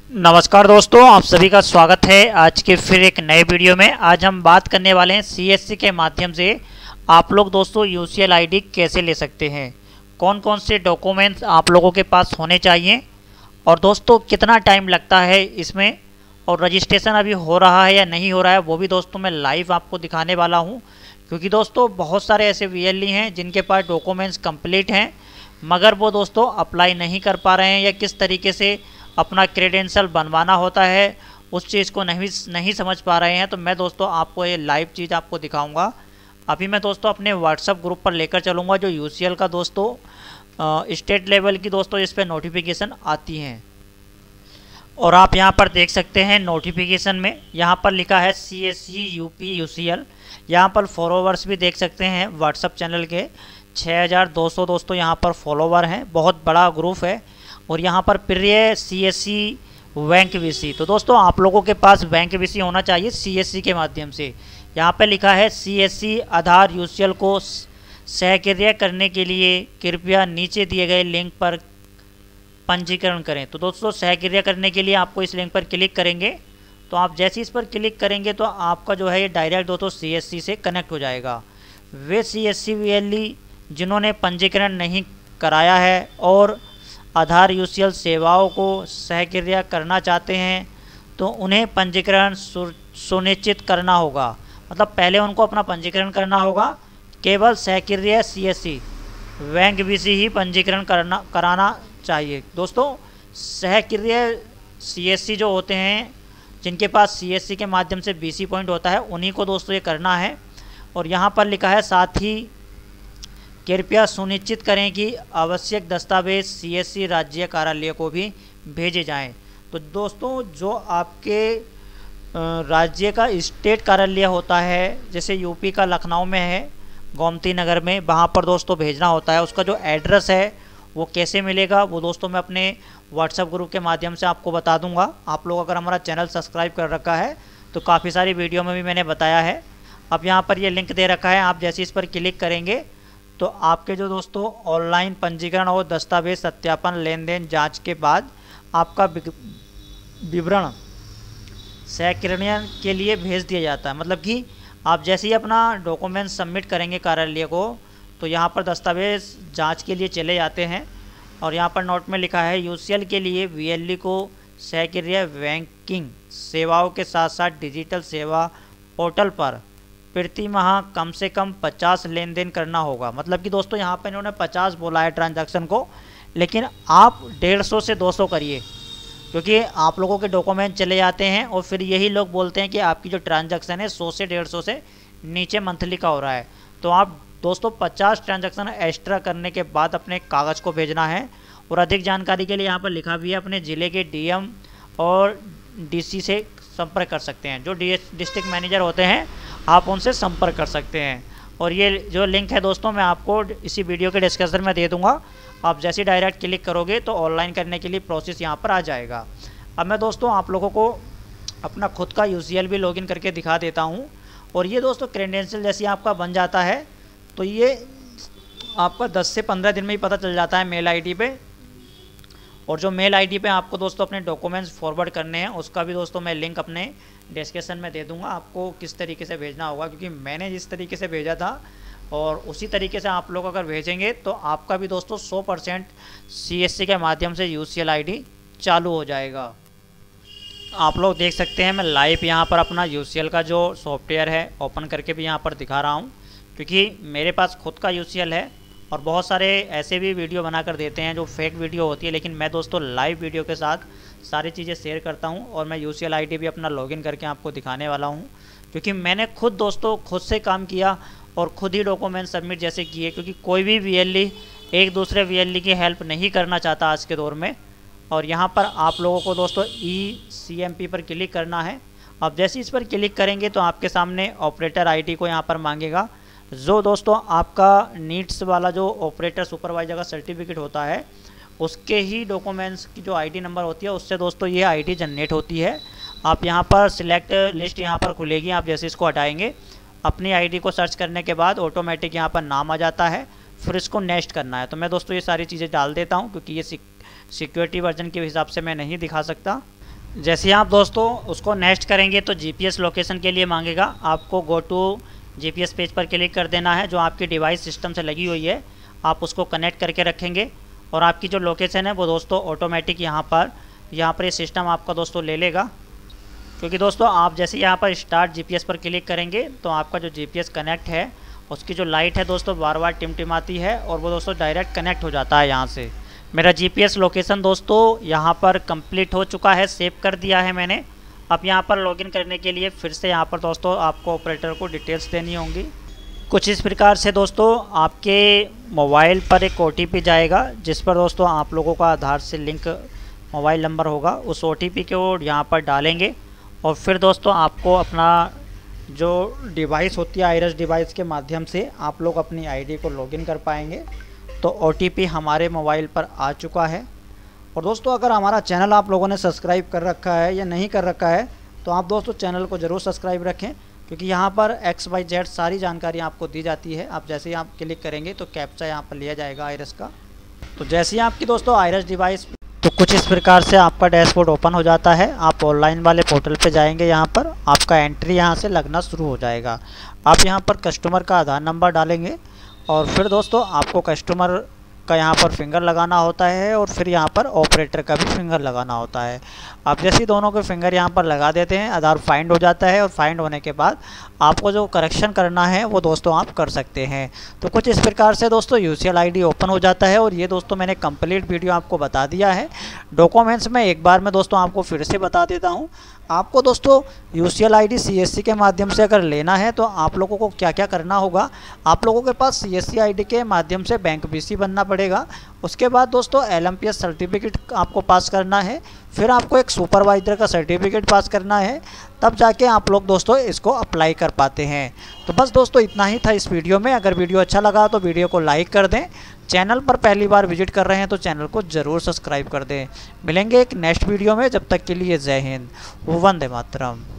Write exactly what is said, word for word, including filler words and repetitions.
नमस्कार दोस्तों, आप सभी का स्वागत है आज के फिर एक नए वीडियो में। आज हम बात करने वाले हैं सीएससी के माध्यम से आप लोग दोस्तों यूसीएल आईडी कैसे ले सकते हैं, कौन कौन से डॉक्यूमेंट्स आप लोगों के पास होने चाहिए और दोस्तों कितना टाइम लगता है इसमें, और रजिस्ट्रेशन अभी हो रहा है या नहीं हो रहा है वो भी दोस्तों मैं लाइव आपको दिखाने वाला हूँ। क्योंकि दोस्तों बहुत सारे ऐसे वीएलई हैं जिनके पास डॉक्यूमेंट्स कंप्लीट हैं मगर वो दोस्तों अप्लाई नहीं कर पा रहे हैं या किस तरीके से अपना क्रेडेंशियल बनवाना होता है उस चीज़ को नहीं नहीं समझ पा रहे हैं। तो मैं दोस्तों आपको ये लाइव चीज़ आपको दिखाऊंगा। अभी मैं दोस्तों अपने व्हाट्सएप ग्रुप पर लेकर चलूँगा जो यूसीएल का दोस्तों स्टेट लेवल की दोस्तों इस पर नोटिफिकेशन आती हैं। और आप यहाँ पर देख सकते हैं नोटिफिकेशन में यहाँ पर लिखा है C S C U P U C L. यहाँ पर फॉलोवर्स भी देख सकते हैं व्हाट्सएप चैनल के छः हज़ार दो सौ दोस्तों यहाँ पर फॉलोवर हैं, बहुत बड़ा ग्रुप है। और यहाँ पर प्रिय C S C bank VC, तो दोस्तों आप लोगों के पास बैंक वीसी होना चाहिए सीएससी के माध्यम से। यहाँ पे लिखा है सीएससी आधार यूसीएल को सक्रिय करने के लिए कृपया नीचे दिए गए लिंक पर पंजीकरण करें। तो दोस्तों सक्रिय करने के लिए आपको इस लिंक पर क्लिक करेंगे तो आप जैसे इस पर क्लिक करेंगे तो आपका जो है ये डायरेक्ट दोस्तों सीएससी से कनेक्ट हो जाएगा। वे सीएससी वीएलई जिन्होंने पंजीकरण नहीं कराया है और आधार यूसीएल सेवाओं को सक्रिय करना चाहते हैं तो उन्हें पंजीकरण सुनिश्चित करना होगा। मतलब पहले उनको अपना पंजीकरण करना होगा। केवल सक्रिय सीएससी बैंक वीसी ही पंजीकरण करना कराना चाहिए। दोस्तों सक्रिय सीएससी जो होते हैं जिनके पास सीएससी के माध्यम से बीसी पॉइंट होता है उन्हीं को दोस्तों ये करना है। और यहाँ पर लिखा है साथ ही कृपया सुनिश्चित करें कि आवश्यक दस्तावेज सीएससी राज्य कार्यालय को भी भेजे जाएं। तो दोस्तों जो आपके राज्य का स्टेट कार्यालय होता है, जैसे यूपी का लखनऊ में है गोमती नगर में, वहाँ पर दोस्तों भेजना होता है। उसका जो एड्रेस है वो कैसे मिलेगा वो दोस्तों मैं अपने व्हाट्सएप ग्रुप के माध्यम से आपको बता दूंगा। आप लोग अगर हमारा चैनल सब्सक्राइब कर रखा है तो काफ़ी सारी वीडियो में भी मैंने बताया है। अब यहाँ पर ये लिंक दे रखा है, आप जैसे इस पर क्लिक करेंगे तो आपके जो दोस्तों ऑनलाइन पंजीकरण और दस्तावेज सत्यापन लेन देन जांच के बाद आपका विवरण सक्रियण के लिए भेज दिया जाता है। मतलब कि आप जैसे ही अपना डॉक्यूमेंट सबमिट करेंगे कार्यालय को तो यहाँ पर दस्तावेज जांच के लिए चले जाते हैं। और यहाँ पर नोट में लिखा है यूसीएल के लिए वीएलई को सक्रिय बैंकिंग सेवाओं के साथ साथ डिजिटल सेवा पोर्टल पर प्रति माह कम से कम पचास लेन देन करना होगा। मतलब कि दोस्तों यहाँ पर इन्होंने पचास बोला है ट्रांजैक्शन को, लेकिन आप डेढ़ सौ से दो सौ करिए क्योंकि आप लोगों के डॉक्यूमेंट चले जाते हैं और फिर यही लोग बोलते हैं कि आपकी जो ट्रांजैक्शन है सौ से डेढ़ सौ से नीचे मंथली का हो रहा है। तो आप दोस्तों पचास ट्रांजैक्शन एक्स्ट्रा करने के बाद अपने कागज़ को भेजना है। और अधिक जानकारी के लिए यहाँ पर लिखा भी है अपने ज़िले के डीएम और डीसी से संपर्क कर सकते हैं। जो डिस्ट्रिक्ट मैनेजर होते हैं आप उनसे संपर्क कर सकते हैं। और ये जो लिंक है दोस्तों मैं आपको इसी वीडियो के डिस्क्रिप्शन में दे दूंगा। आप जैसे डायरेक्ट क्लिक करोगे तो ऑनलाइन करने के लिए प्रोसेस यहाँ पर आ जाएगा। अब मैं दोस्तों आप लोगों को अपना खुद का यूसीएल भी लॉगिन करके दिखा देता हूँ। और ये दोस्तों क्रेडेंशियल जैसे आपका बन जाता है तो ये आपका दस से पंद्रह दिन में ही पता चल जाता है मेल आईडी पे। और जो मेल आईडी पे आपको दोस्तों अपने डॉक्यूमेंट्स फॉरवर्ड करने हैं उसका भी दोस्तों मैं लिंक अपने डिस्क्रिप्शन में दे दूंगा आपको किस तरीके से भेजना होगा। क्योंकि मैंने जिस तरीके से भेजा था और उसी तरीके से आप लोग अगर भेजेंगे तो आपका भी दोस्तों सौ परसेंट सीएससी के माध्यम से यूसीएल आईडी चालू हो जाएगा। आप लोग देख सकते हैं मैं लाइव यहाँ पर अपना यूसीएल का जो सॉफ्टवेयर है ओपन करके भी यहाँ पर दिखा रहा हूँ। क्योंकि मेरे पास खुद का यूसीएल है और बहुत सारे ऐसे भी वीडियो बना कर देते हैं जो फेक वीडियो होती है, लेकिन मैं दोस्तों लाइव वीडियो के साथ सारी चीज़ें शेयर करता हूं। और मैं यूसीएल आईडी भी अपना लॉगिन करके आपको दिखाने वाला हूं क्योंकि मैंने खुद दोस्तों खुद से काम किया और खुद ही डॉक्यूमेंट सबमिट जैसे किए। क्योंकि कोई भी वीएलई एक दूसरे वीएलई की हेल्प नहीं करना चाहता आज के दौर में। और यहाँ पर आप लोगों को दोस्तों ई सी एम पी पर क्लिक करना है। अब जैसे इस पर क्लिक करेंगे तो आपके सामने ऑपरेटर आई डी को यहाँ पर मांगेगा। जो दोस्तों आपका नीड्स वाला जो ऑपरेटर सुपरवाइजर का सर्टिफिकेट होता है उसके ही डॉक्यूमेंट्स की जो आईडी नंबर होती है उससे दोस्तों ये आईडी जनरेट होती है। आप यहाँ पर सिलेक्ट लिस्ट यहाँ पर खुलेगी, आप जैसे इसको हटाएंगे अपनी आईडी को सर्च करने के बाद ऑटोमेटिक यहाँ पर नाम आ जाता है, फिर इसको नेक्स्ट करना है। तो मैं दोस्तों ये सारी चीज़ें डाल देता हूँ क्योंकि ये सिक्योरिटी वर्जन के हिसाब से मैं नहीं दिखा सकता। जैसे ही आप दोस्तों उसको नेक्स्ट करेंगे तो जीपीएस लोकेशन के लिए मांगेगा। आपको गो टू जीपीएस पेज पर क्लिक कर देना है। जो आपकी डिवाइस सिस्टम से लगी हुई है आप उसको कनेक्ट करके रखेंगे और आपकी जो लोकेशन है वो दोस्तों ऑटोमेटिक यहाँ पर यहाँ पर ये सिस्टम आपका दोस्तों ले लेगा। क्योंकि दोस्तों आप जैसे यहाँ पर स्टार्ट जीपीएस पर क्लिक करेंगे तो आपका जो जीपीएस कनेक्ट है उसकी जो लाइट है दोस्तों बार बार टिमटिमाती है और वो दोस्तों डायरेक्ट कनेक्ट हो जाता है यहाँ से। मेरा जीपीएस लोकेशन दोस्तों यहाँ पर कंप्लीट हो चुका है, सेव कर दिया है मैंने। अब यहाँ पर लॉगिन करने के लिए फिर से यहाँ पर दोस्तों आपको ऑपरेटर को डिटेल्स देनी होंगी। कुछ इस प्रकार से दोस्तों आपके मोबाइल पर एक ओटीपी जाएगा जिस पर दोस्तों आप लोगों का आधार से लिंक मोबाइल नंबर होगा। उस ओटीपी को यहाँ पर डालेंगे और फिर दोस्तों आपको अपना जो डिवाइस होती है आइरिस डिवाइस के माध्यम से आप लोग अपनी आईडी को लॉगिन कर पाएंगे। तो ओटीपी हमारे मोबाइल पर आ चुका है। और दोस्तों अगर हमारा चैनल आप लोगों ने सब्सक्राइब कर रखा है या नहीं कर रखा है तो आप दोस्तों चैनल को ज़रूर सब्सक्राइब रखें, क्योंकि यहाँ पर एक्स वाई जेड सारी जानकारी आपको दी जाती है। आप जैसे ही आप क्लिक करेंगे तो कैप्चा यहाँ पर लिया जाएगा आइरिस का। तो जैसे ही आपकी दोस्तों आइरिस डिवाइस तो कुछ इस प्रकार से आपका डैशबोर्ड ओपन हो जाता है। आप ऑनलाइन वाले पोर्टल पे जाएंगे, यहाँ पर आपका एंट्री यहाँ से लगना शुरू हो जाएगा। आप यहाँ पर कस्टमर का आधार नंबर डालेंगे और फिर दोस्तों आपको कस्टमर का यहाँ पर फिंगर लगाना होता है और फिर यहाँ पर ऑपरेटर का भी फिंगर लगाना होता है। आप जैसे ही दोनों के फिंगर यहाँ पर लगा देते हैं आधार फाइंड हो जाता है और फाइंड होने के बाद आपको जो करेक्शन करना है वो दोस्तों आप कर सकते हैं। तो कुछ इस प्रकार से दोस्तों यूसीएल आईडी ओपन हो जाता है। और ये दोस्तों मैंने कंप्लीट वीडियो आपको बता दिया है। डॉक्यूमेंट्स में एक बार मैं दोस्तों आपको फिर से बता देता हूँ। आपको दोस्तों यूसीएल आईडी सीएससी के माध्यम से अगर लेना है तो आप लोगों को क्या क्या करना होगा। आप लोगों के पास सीएससी आईडी के माध्यम से बैंक बीसी बनना पड़ेगा। उसके बाद दोस्तों एलएमपीएस सर्टिफिकेट आपको पास करना है। फिर आपको एक सुपरवाइजर का सर्टिफिकेट पास करना है, तब जाके आप लोग दोस्तों इसको अप्लाई कर पाते हैं। तो बस दोस्तों इतना ही था इस वीडियो में। अगर वीडियो अच्छा लगा तो वीडियो को लाइक कर दें। चैनल पर पहली बार विजिट कर रहे हैं तो चैनल को ज़रूर सब्सक्राइब कर दें। मिलेंगे एक नेक्स्ट वीडियो में, जब तक के लिए जय हिंद, वंदे मातरम।